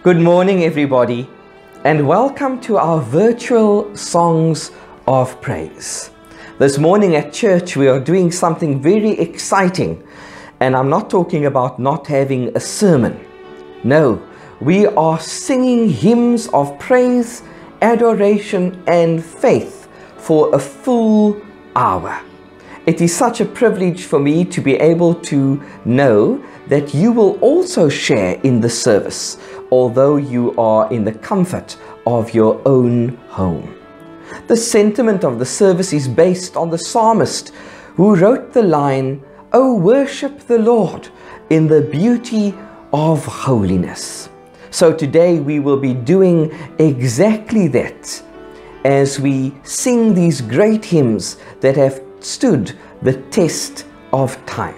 Good morning, everybody, and welcome to our virtual Songs of Praise. This morning at church, we are doing something very exciting, and I'm not talking about not having a sermon. No, we are singing hymns of praise, adoration, and faith for a full hour. It is such a privilege for me to be able to know that you will also share in the service, although you are in the comfort of your own home. The sentiment of the service is based on the psalmist who wrote the line, "Oh, worship the Lord in the beauty of holiness." So today we will be doing exactly that as we sing these great hymns that have stood the test of time.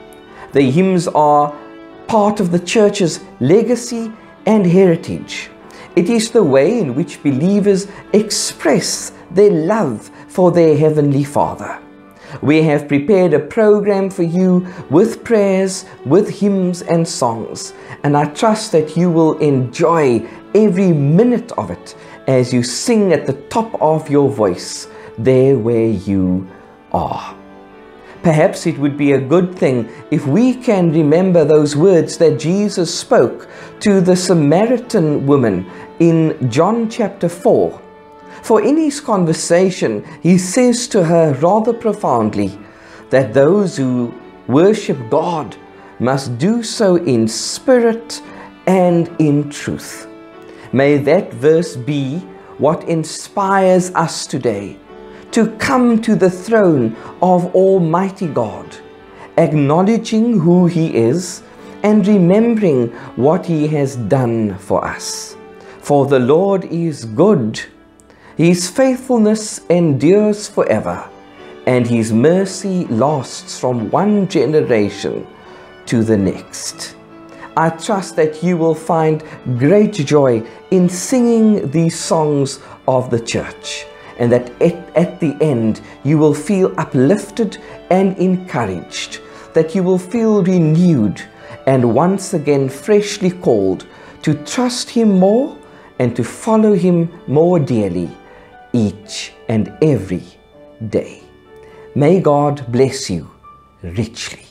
The hymns are part of the church's legacy and heritage. It is the way in which believers express their love for their Heavenly Father. We have prepared a program for you with prayers, with hymns and songs, and I trust that you will enjoy every minute of it as you sing at the top of your voice there where you are. Perhaps it would be a good thing if we can remember those words that Jesus spoke to the Samaritan woman in John chapter 4. For in his conversation, he says to her rather profoundly that those who worship God must do so in spirit and in truth. May that verse be what inspires us today to come to the throne of Almighty God, acknowledging who He is and remembering what He has done for us. For the Lord is good, His faithfulness endures forever, and His mercy lasts from one generation to the next. I trust that you will find great joy in singing these songs of the church, and that at the end you will feel uplifted and encouraged, that you will feel renewed and once again freshly called to trust Him more and to follow Him more dearly each and every day. May God bless you richly.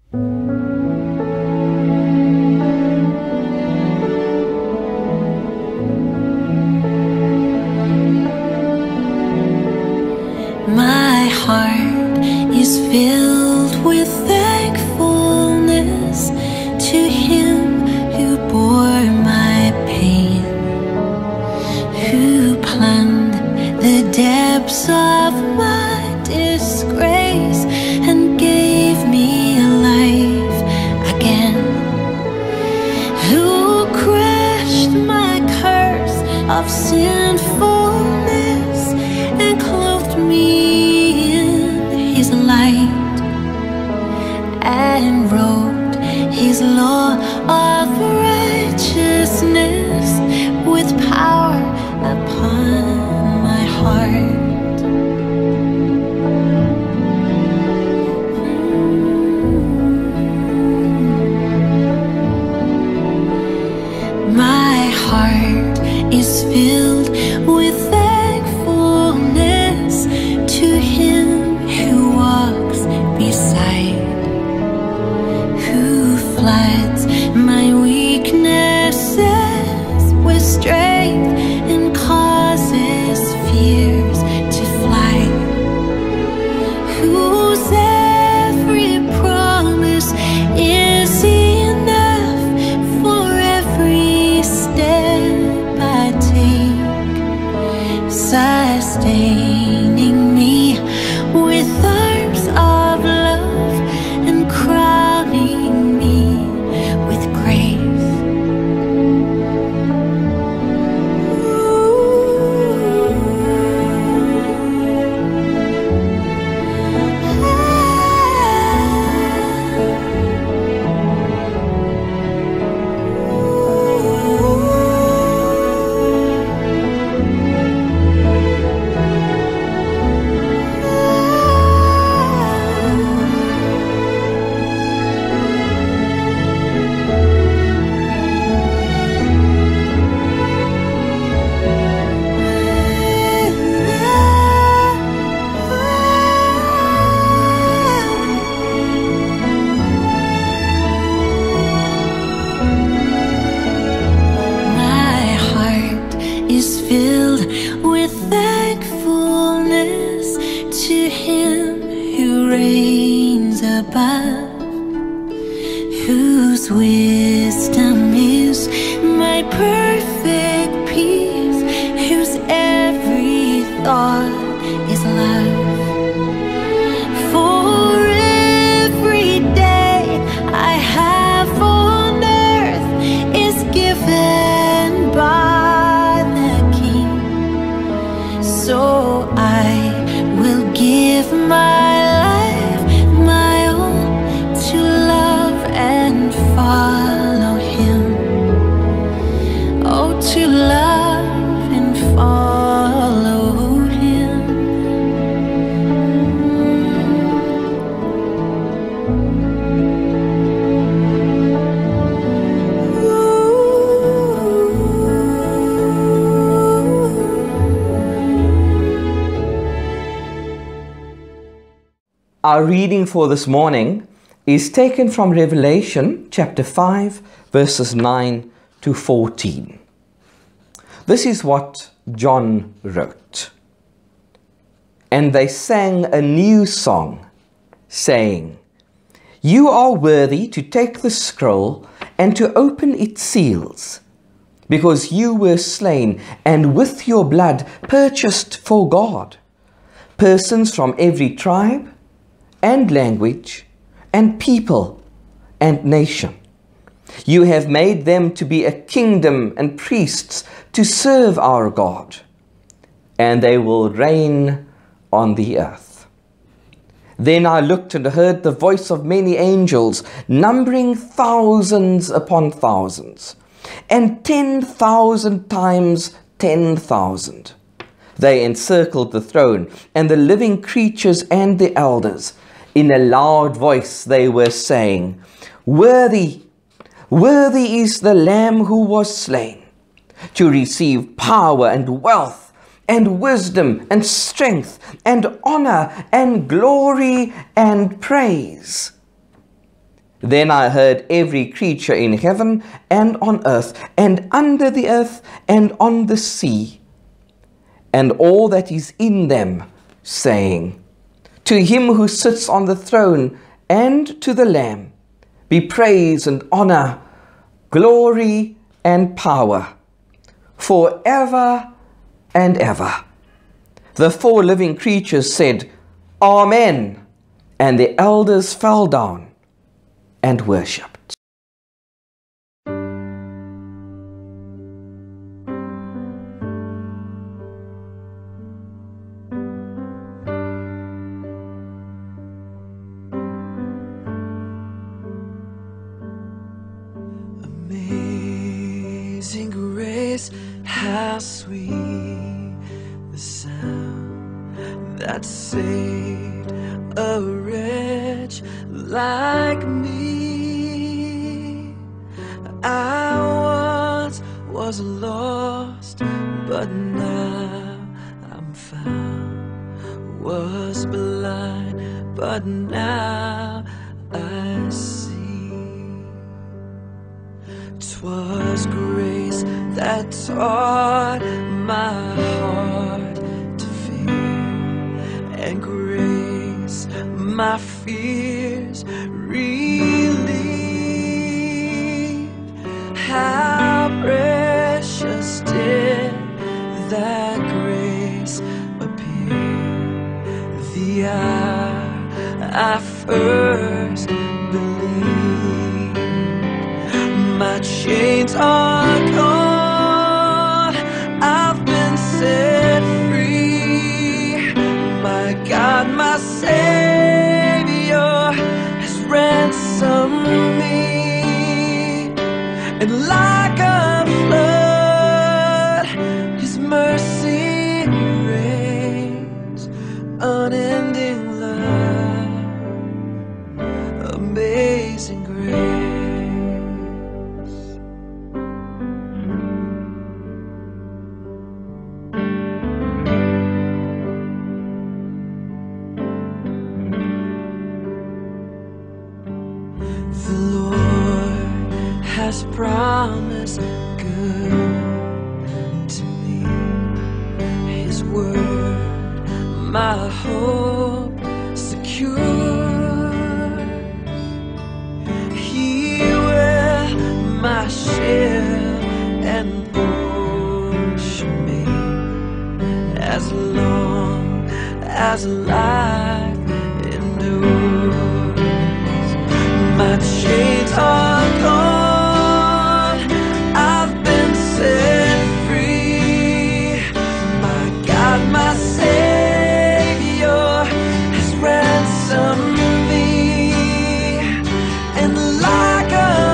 My heart is filled with thankfulness to Him who bore my pain, who plumbed the depths of my disgrace and gave me life again, who crushed my curse of sinfulness and clothed me in His light, and wrote His law of righteousness with power upon my heart. My heart is filled with thankfulness to Him who walks beside, who floods my weaknesses with strength and causes fears to fly, whose every promise is enough for every step I take, sustaining me with arms of love and crowning me with grace. Is filled with thankfulness to Him who reigns above, whose wisdom is my perfect peace, whose every thought is love. For every day I have on earth is given by, so I will give my life, my all, to love and follow Him. Oh, to love and follow Him. Our reading for this morning is taken from Revelation chapter 5, verses 9 to 14. This is what John wrote. And they sang a new song, saying, "You are worthy to take the scroll and to open its seals, because you were slain, and with your blood purchased for God persons from every tribe and language and people and nation. You have made them to be a kingdom and priests to serve our God, and they will reign on the earth." Then I looked and heard the voice of many angels, numbering thousands upon thousands, and 10,000 times 10,000. They encircled the throne and the living creatures and the elders. In a loud voice they were saying, "Worthy, worthy is the Lamb who was slain, to receive power and wealth and wisdom and strength and honor and glory and praise." Then I heard every creature in heaven and on earth and under the earth and on the sea, and all that is in them, saying, To him who sits on the throne and to the Lamb be praise and honor, glory and power, forever and ever. The four living creatures said, Amen, and the elders fell down and worshipped. Amazing grace, how sweet the sound that saved a wretch like me. I once was lost, but now I'm found. Was blind, but now I see. 'Twas grace that taught my heart to fear, and grace my fears relieved. How precious did that grace appear the hour I first believed. My chains are gone, I've been set free. My God, my Savior has ransomed me. And like a flood, His mercy reigns, unending love, amazing grace. The Lord has promised good to me. His word, my hope secure. He will my shield and portion me, as long as life endures. My chains are gone, I've been set free. My God, my Savior has ransomed me. And like a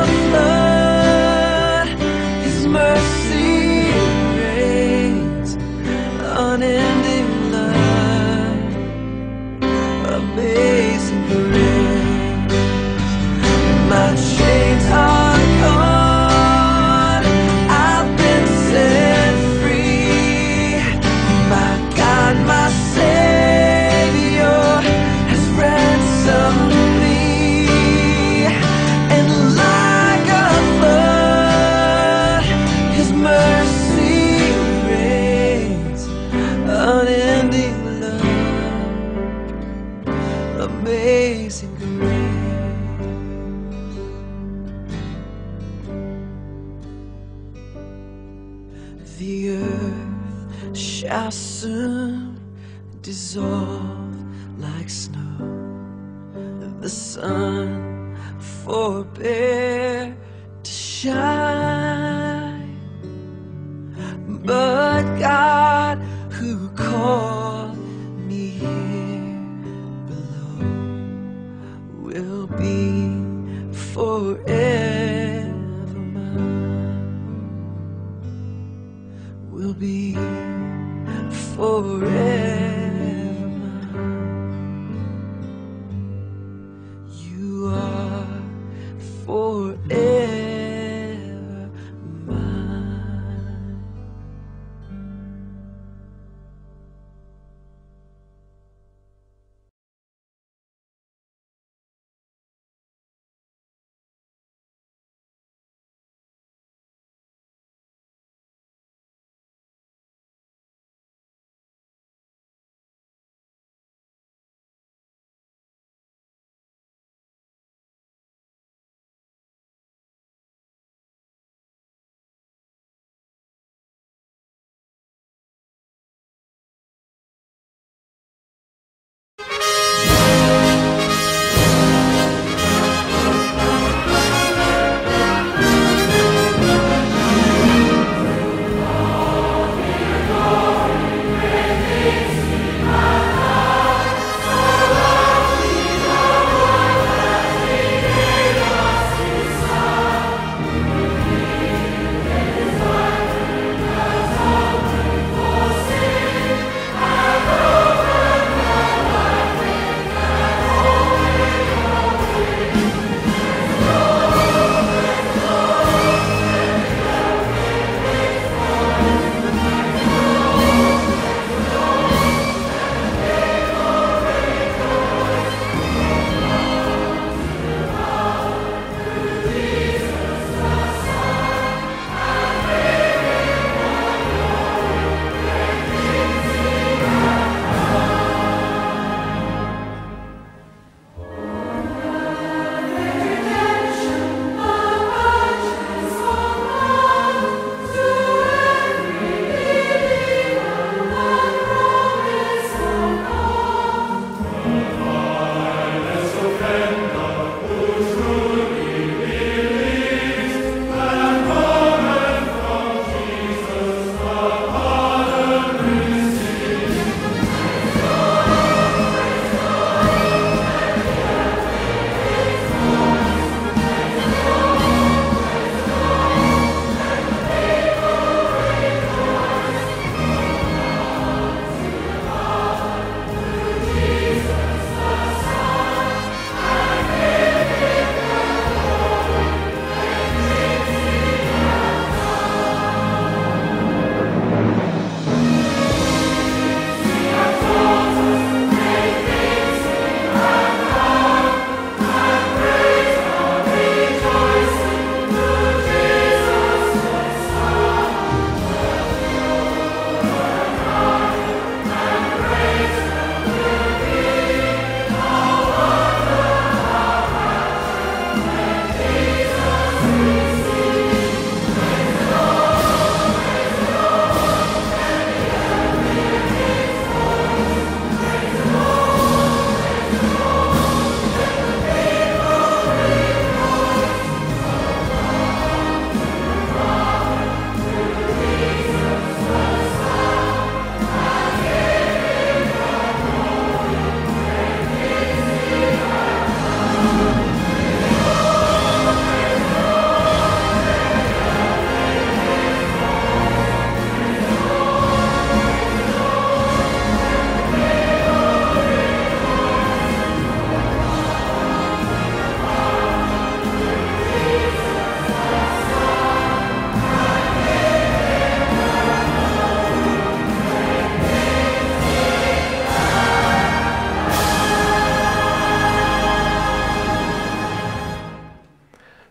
flood, His mercy reigns, unending love, amazing grace. My chains are gone, I've been set free. My God, my Savior has ransomed me. And like a flood, His mercy reigns, unending love, amazing grace. The earth shall soon dissolve like snow. The sun forbear to shine, but God who called me here below will be forever mine, will be forever mine. You are forever mine.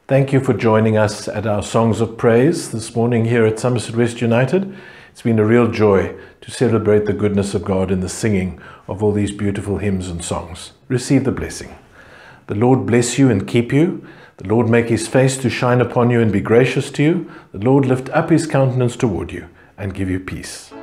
Thank you for joining us at our Songs of Praise this morning here at Somerset West United. It's been a real joy to celebrate the goodness of God in the singing of all these beautiful hymns and songs. Receive the blessing. The Lord bless you and keep you. The Lord make his face to shine upon you and be gracious to you. The Lord lift up his countenance toward you and give you peace.